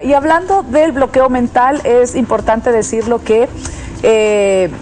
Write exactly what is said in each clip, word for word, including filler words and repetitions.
Y hablando del bloqueo mental, es importante decirlo que eh,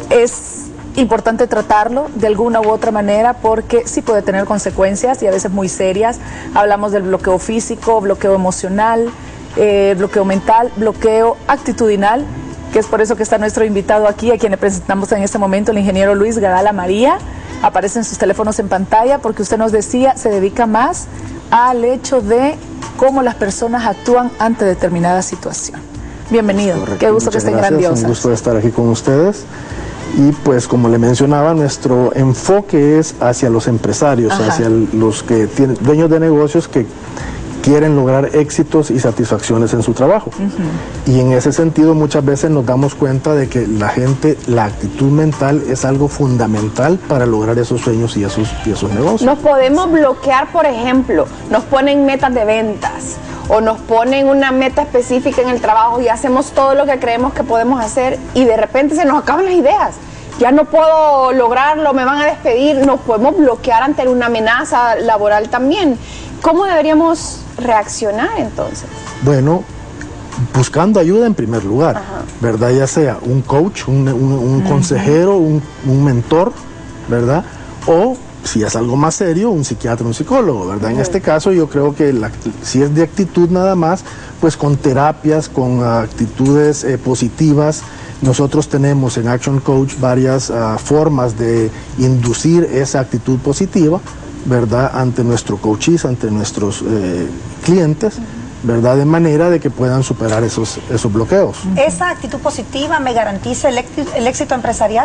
es importante tratarlo de alguna u otra manera porque sí puede tener consecuencias y a veces muy serias. Hablamos del bloqueo físico, bloqueo emocional, eh, bloqueo mental, bloqueo actitudinal, que es por eso que está nuestro invitado aquí, a quien le presentamos en este momento, el ingeniero Luis Gadala María. Aparecen sus teléfonos en pantalla porque usted nos decía, se dedica más al hecho de cómo las personas actúan ante determinada situación. Bienvenido, Correcto. Qué gusto Muchas que estén gracias. grandiosas. Un gusto de estar aquí con ustedes. Y pues como le mencionaba, nuestro enfoque es hacia los empresarios, Ajá. hacia los que tienen dueños de negocios que quieren lograr éxitos y satisfacciones en su trabajo. Uh-huh. Y en ese sentido muchas veces nos damos cuenta de que la gente, la actitud mental es algo fundamental para lograr esos sueños y esos, y esos negocios. Nos podemos bloquear, por ejemplo, nos ponen metas de ventas o nos ponen una meta específica en el trabajo y hacemos todo lo que creemos que podemos hacer y de repente se nos acaban las ideas. Ya no puedo lograrlo, me van a despedir. Nos podemos bloquear ante una amenaza laboral también. ¿Cómo deberíamos reaccionar entonces? Bueno, buscando ayuda en primer lugar, Ajá. ¿verdad? Ya sea un coach, un, un, un uh-huh. consejero, un, un mentor, ¿verdad? O si es algo más serio, un psiquiatra, un psicólogo, ¿verdad? Uh-huh. En este caso yo creo que la, si es de actitud nada más, pues con terapias, con actitudes eh, positivas. Nosotros tenemos en Action Coach varias uh, formas de inducir esa actitud positiva, ¿verdad? Ante nuestro coaches, ante nuestros eh, clientes, ¿verdad? De manera de que puedan superar esos, esos bloqueos. ¿Esa actitud positiva me garantiza el éxito, el éxito empresarial?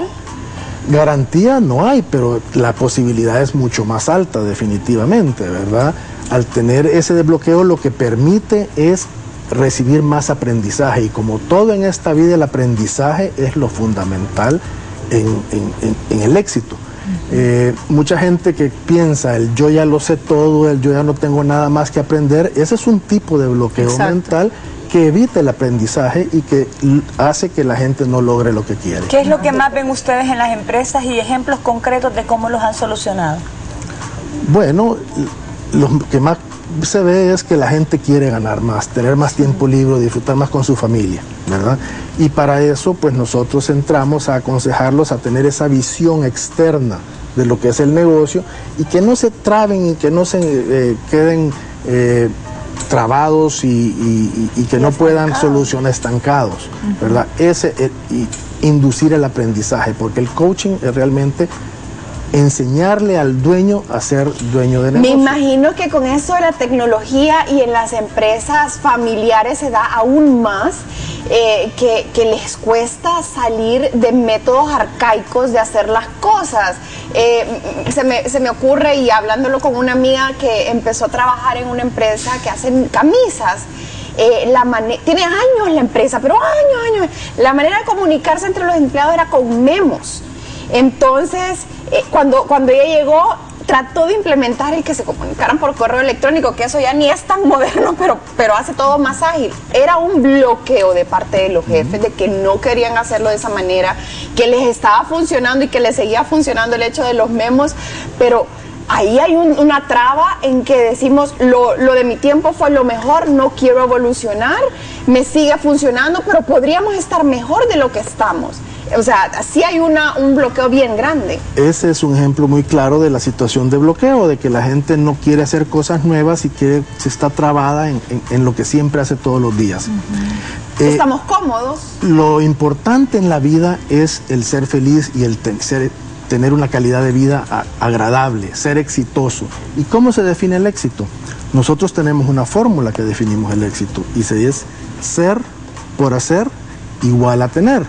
Garantía no hay, pero la posibilidad es mucho más alta, definitivamente, ¿verdad? Al tener ese desbloqueo lo que permite es recibir más aprendizaje, y como todo en esta vida, el aprendizaje es lo fundamental en, en, en, en el éxito. Eh, mucha gente que piensa el yo ya lo sé todo, el yo ya no tengo nada más que aprender, ese es un tipo de bloqueo Exacto. mental que evita el aprendizaje y que hace que la gente no logre lo que quiere. ¿Qué es lo que más ven ustedes en las empresas y ejemplos concretos de cómo los han solucionado? Bueno, lo que más se ve es que la gente quiere ganar más, tener más tiempo libre, disfrutar más con su familia, ¿verdad? Y para eso, pues nosotros entramos a aconsejarlos a tener esa visión externa de lo que es el negocio y que no se traben y que no se eh, queden eh, trabados y, y, y que y no puedan solucionar estancados, ¿verdad? Ese, eh, y inducir el aprendizaje, porque el coaching es realmente enseñarle al dueño a ser dueño de negocio. Me imagino que con eso de la tecnología y en las empresas familiares se da aún más, eh, que, que les cuesta salir de métodos arcaicos de hacer las cosas. Eh, se, me, se me ocurre, y hablándolo con una amiga que empezó a trabajar en una empresa que hacen camisas, Eh, la tiene años la empresa, pero años, años. La manera de comunicarse entre los empleados era con memos. Entonces, eh, cuando, cuando ella llegó, trató de implementar el que se comunicaran por correo electrónico, que eso ya ni es tan moderno, pero, pero hace todo más ágil. Era un bloqueo de parte de los jefes, de que no querían hacerlo de esa manera, que les estaba funcionando y que les seguía funcionando el hecho de los memos, pero ahí hay un, una traba en que decimos, lo, lo de mi tiempo fue lo mejor, no quiero evolucionar, me sigue funcionando, pero podríamos estar mejor de lo que estamos. O sea, sí hay una, un bloqueo bien grande. Ese es un ejemplo muy claro de la situación de bloqueo, de que la gente no quiere hacer cosas nuevas y que se está trabada en, en, en lo que siempre hace todos los días. Uh-huh. eh, Estamos cómodos. Lo importante en la vida es el ser feliz y el ten, ser, tener una calidad de vida a, agradable, ser exitoso. ¿Y cómo se define el éxito? Nosotros tenemos una fórmula que definimos el éxito, y se es ser por hacer igual a tener.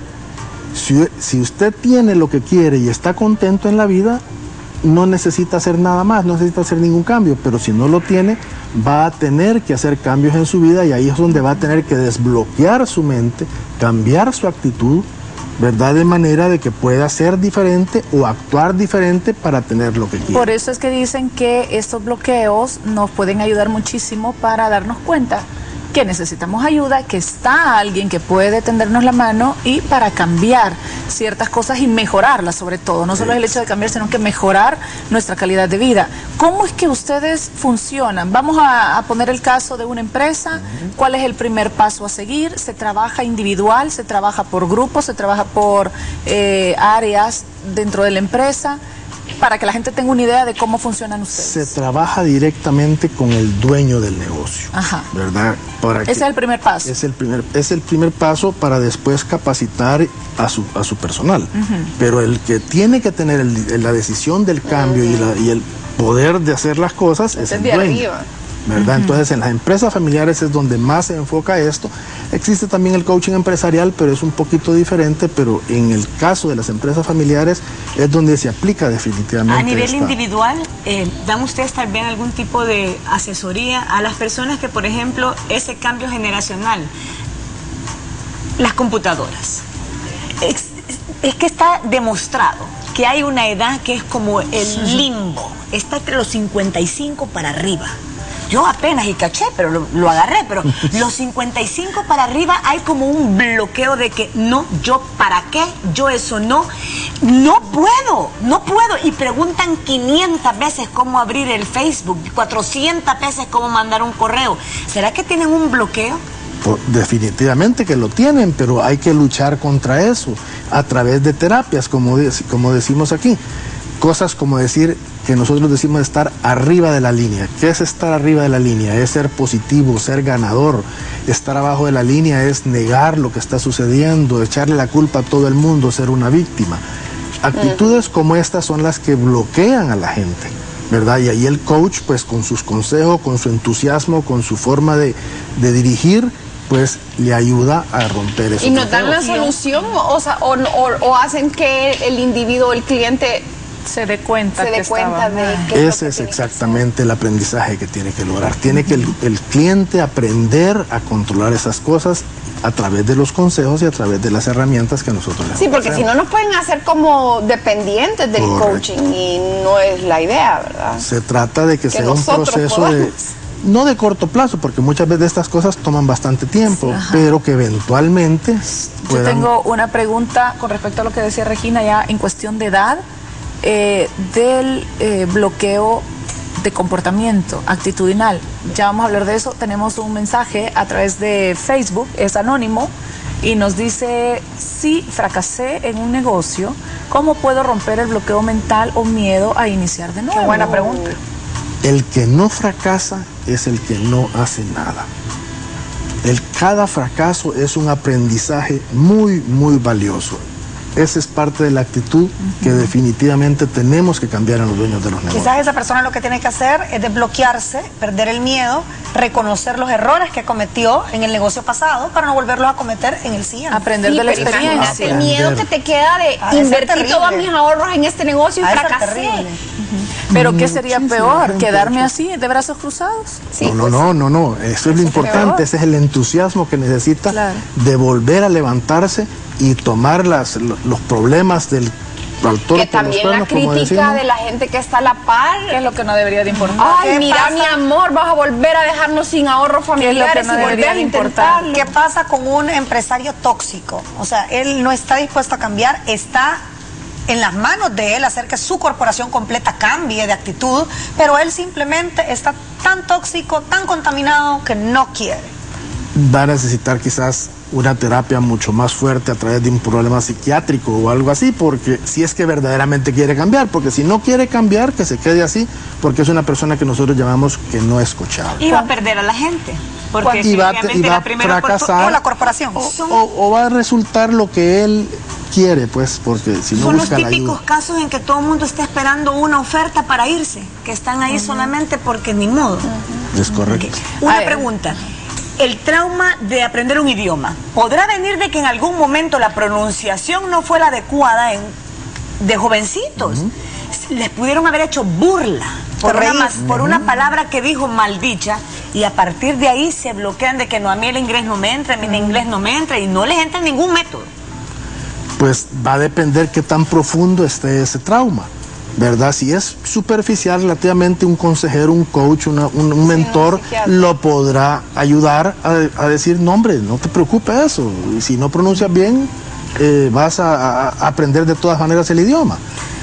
Si, si usted tiene lo que quiere y está contento en la vida, no necesita hacer nada más, no necesita hacer ningún cambio, pero si no lo tiene, va a tener que hacer cambios en su vida, y ahí es donde va a tener que desbloquear su mente, cambiar su actitud, ¿verdad? De manera de que pueda ser diferente o actuar diferente para tener lo que quiere. Por eso es que dicen que estos bloqueos nos pueden ayudar muchísimo para darnos cuenta que necesitamos ayuda, que está alguien que puede tendernos la mano y para cambiar ciertas cosas y mejorarlas sobre todo. No solo es el hecho de cambiar, sino que mejorar nuestra calidad de vida. ¿Cómo es que ustedes funcionan? Vamos a, a poner el caso de una empresa. ¿Cuál es el primer paso a seguir? ¿Se trabaja individual? ¿Se trabaja por grupos? ¿Se trabaja por eh, áreas dentro de la empresa? Para que la gente tenga una idea de cómo funcionan ustedes. Se trabaja directamente con el dueño del negocio. Ajá. ¿Verdad? Para Ese es el primer paso. Es el primer, es el primer paso para después capacitar a su, a su personal. Uh-huh. Pero el que tiene que tener el, la decisión del cambio uh-huh. y, la, y el poder de hacer las cosas es el dueño. Arriba. ¿Verdad? Uh-huh. Entonces en las empresas familiares es donde más se enfoca esto. Existe también el coaching empresarial, pero es un poquito diferente, pero en el caso de las empresas familiares es donde se aplica definitivamente. A nivel esta... individual, eh, ¿dan ustedes tal vez algún tipo de asesoría a las personas que, por ejemplo, ese cambio generacional, las computadoras? Es, es que está demostrado que hay una edad que es como el limbo, está entre los cincuenta y cinco para arriba. Yo apenas y caché, pero lo, lo agarré, pero los cincuenta y cinco para arriba hay como un bloqueo de que no, yo para qué, yo eso no, no puedo, no puedo. Y preguntan quinientas veces cómo abrir el Facebook, cuatrocientas veces cómo mandar un correo. ¿Será que tienen un bloqueo? Pues definitivamente que lo tienen, pero hay que luchar contra eso a través de terapias, como, de, como decimos aquí. Cosas como decir que nosotros decimos estar arriba de la línea. ¿Qué es estar arriba de la línea? Es ser positivo, ser ganador. Estar abajo de la línea es negar lo que está sucediendo, echarle la culpa a todo el mundo, ser una víctima. Actitudes como estas son las que bloquean a la gente, ¿verdad? Y ahí el coach, pues con sus consejos, con su entusiasmo, con su forma de, de dirigir, pues le ayuda a romper eso. ¿Y nos dan la solución o, o, o, o hacen que el individuo, el cliente se dé cuenta, se dé cuenta de qué ese es, es exactamente el aprendizaje que tiene que lograr. Tiene que el, el cliente aprender a controlar esas cosas a través de los consejos y a través de las herramientas que nosotros le Sí, porque si no nos pueden hacer como dependientes del Correcto. coaching y no es la idea, ¿verdad? Se trata de que, que sea un proceso podamos. de no de corto plazo, porque muchas veces estas cosas toman bastante tiempo, sí, pero que eventualmente puedan... Yo tengo una pregunta con respecto a lo que decía Regina ya en cuestión de edad. Eh, del eh, bloqueo de comportamiento actitudinal. Ya vamos a hablar de eso. Tenemos un mensaje a través de Facebook, es anónimo, y nos dice: si fracasé en un negocio, ¿cómo puedo romper el bloqueo mental o miedo a iniciar de nuevo? Qué buena pregunta. El que no fracasa es el que no hace nada. El, cada fracaso es un aprendizaje muy, muy valioso. Esa es parte de la actitud uh-huh. que definitivamente tenemos que cambiar en los dueños de los negocios. Quizás esa persona lo que tiene que hacer es desbloquearse, perder el miedo, reconocer los errores que cometió en el negocio pasado para no volverlos a cometer en el siguiente. Aprender sí, de la experiencia. El miedo que te queda de ah, invertir todos mis ahorros en este negocio y ah, fracasé. Uh-huh. Pero ¿qué sería Muchísimo peor? Gente, ¿Quedarme así, de brazos cruzados? Sí, no, no, pues, no, no, no. Eso es lo importante. Ese es el entusiasmo que necesita claro. de volver a levantarse y tomar las, los problemas del al toro. Que también la crítica de la gente que está a la par, que es lo que no debería de importar. Ay, mira pasa? mi amor, vas a volver a dejarnos sin ahorros familiares no y volver a intentarlo. ¿Qué pasa con un empresario tóxico? O sea, él no está dispuesto a cambiar, está en las manos de él hacer que su corporación completa cambie de actitud, pero él simplemente está tan tóxico, tan contaminado que no quiere. Va a necesitar quizás una terapia mucho más fuerte a través de un problema psiquiátrico o algo así, porque si es que verdaderamente quiere cambiar, porque si no quiere cambiar, que se quede así, porque es una persona que nosotros llamamos que no es coachable. Y va a perder a la gente, porque y va, y va a fracasar o la corporación. O, o, o va a resultar lo que él quiere, pues, porque si no son busca los típicos casos en que todo el mundo está esperando una oferta para irse, que están ahí uh-huh. solamente porque ni modo. Uh-huh. Es correcto. Okay. Una pregunta. El trauma de aprender un idioma, ¿podrá venir de que en algún momento la pronunciación no fue la adecuada en, de jovencitos? Uh-huh. Les pudieron haber hecho burla por, una, por uh-huh. una palabra que dijo maldicha y a partir de ahí se bloquean de que no, a mí el inglés no me entra, a mí el inglés no me entra y no les entra ningún método. Pues va a depender qué tan profundo esté ese trauma. ¿verdad? Si es superficial, relativamente un consejero, un coach, una, un, un mentor, sí, lo podrá ayudar a, a decir, no hombre, no te preocupes eso, y si no pronuncias bien, eh, vas a, a aprender de todas maneras el idioma.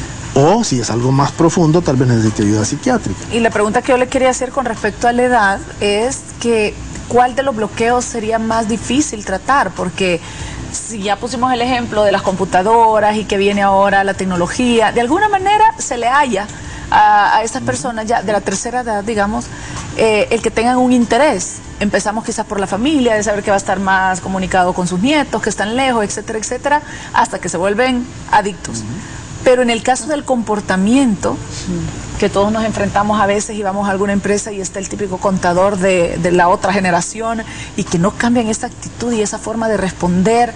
O si es algo más profundo, tal vez necesite ayuda psiquiátrica. Y la pregunta que yo le quería hacer con respecto a la edad es que ¿cuál de los bloqueos sería más difícil tratar? Porque si ya pusimos el ejemplo de las computadoras y que viene ahora la tecnología, de alguna manera se le halla a, a estas personas ya de la tercera edad, digamos, eh, el que tengan un interés. Empezamos quizás por la familia, de saber que va a estar más comunicado con sus nietos, que están lejos, etcétera, etcétera, hasta que se vuelven adictos. Uh-huh. Pero en el caso del comportamiento, que todos nos enfrentamos a veces y vamos a alguna empresa y está el típico contador de, de la otra generación y que no cambian esa actitud y esa forma de responder,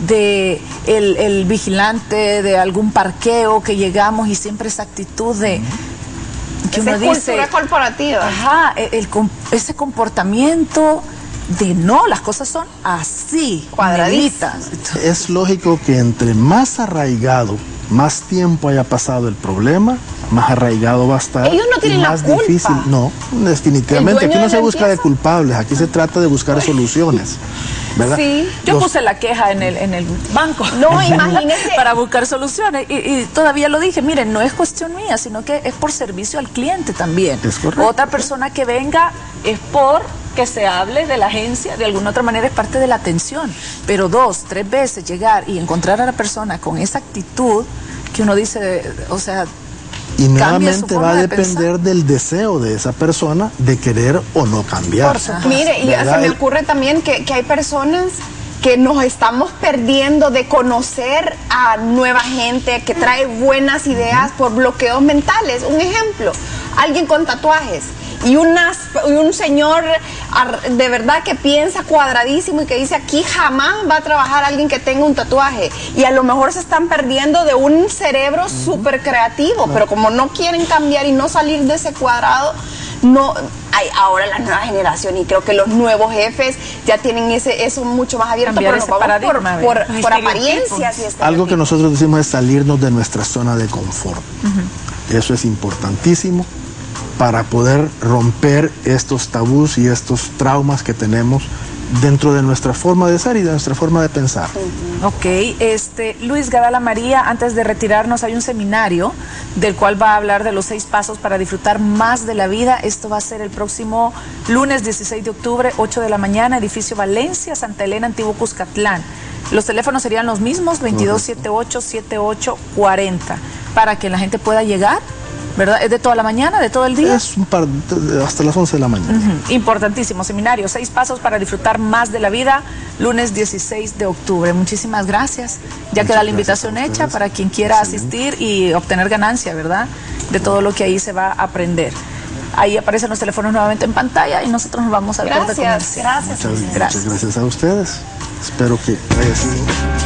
de el, el vigilante de algún parqueo que llegamos y siempre esa actitud de... que uno dice, cultura corporativa. Ajá, el, el, ese comportamiento de no, las cosas son así, cuadraditas. Es lógico que entre más arraigado, más tiempo haya pasado el problema, más arraigado va a estar. Ellos no tienen y más la culpa. difícil. No, definitivamente. Aquí no se busca de culpables, aquí se trata de buscar soluciones. ¿Verdad? Sí, yo Los... puse la queja en el, en el banco. No, imagínese. Para buscar soluciones. Y, y todavía lo dije, miren, no es cuestión mía, sino que es por servicio al cliente también. Es correcto. Otra persona que venga es por que se hable de la agencia, de alguna otra manera es parte de la atención. Pero dos, tres veces llegar y encontrar a la persona con esa actitud que uno dice, o sea... Y nuevamente va a depender de del deseo de esa persona de querer o no cambiar. Por supuesto. Mire, y se me ocurre también que, que hay personas que nos estamos perdiendo de conocer a nueva gente que trae buenas ideas por bloqueos mentales. Un ejemplo, alguien con tatuajes y, unas, y un señor de verdad que piensa cuadradísimo y que dice aquí jamás va a trabajar alguien que tenga un tatuaje, y a lo mejor se están perdiendo de un cerebro súper creativo, pero como no quieren cambiar y no salir de ese cuadrado, no hay ahora la nueva generación, y creo que los nuevos jefes ya tienen ese eso mucho más abierto, cambiar pero ese no vamos paradigma, por, por, por apariencias y algo que nosotros decimos es salirnos de nuestra zona de confort. Uh-huh. Eso es importantísimo para poder romper estos tabús y estos traumas que tenemos dentro de nuestra forma de ser y de nuestra forma de pensar. Ok, este, Luis Gadala María, antes de retirarnos hay un seminario del cual va a hablar de los seis pasos para disfrutar más de la vida. Esto va a ser el próximo lunes dieciséis de octubre, ocho de la mañana, edificio Valencia, Santa Elena, Antiguo Cuscatlán. Los teléfonos serían los mismos, veintidós setenta y ocho, setenta y ocho cuarenta, para que la gente pueda llegar. ¿Verdad? ¿Es de toda la mañana, de todo el día? Es un par, hasta las once de la mañana. Uh-huh. Importantísimo seminario, seis pasos para disfrutar más de la vida, lunes dieciséis de octubre. Muchísimas gracias. Ya Muchas queda la invitación hecha para quien quiera Excelente. asistir y obtener ganancia, ¿verdad? De todo lo que ahí se va a aprender. Ahí aparecen los teléfonos nuevamente en pantalla y nosotros nos vamos al corte comercial. Gracias, gracias. Muchas, muchas gracias a ustedes. Espero que haya sido